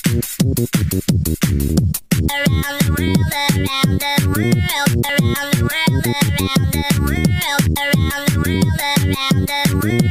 Around the world, around the world, around the world, around the world, around the world, around the world.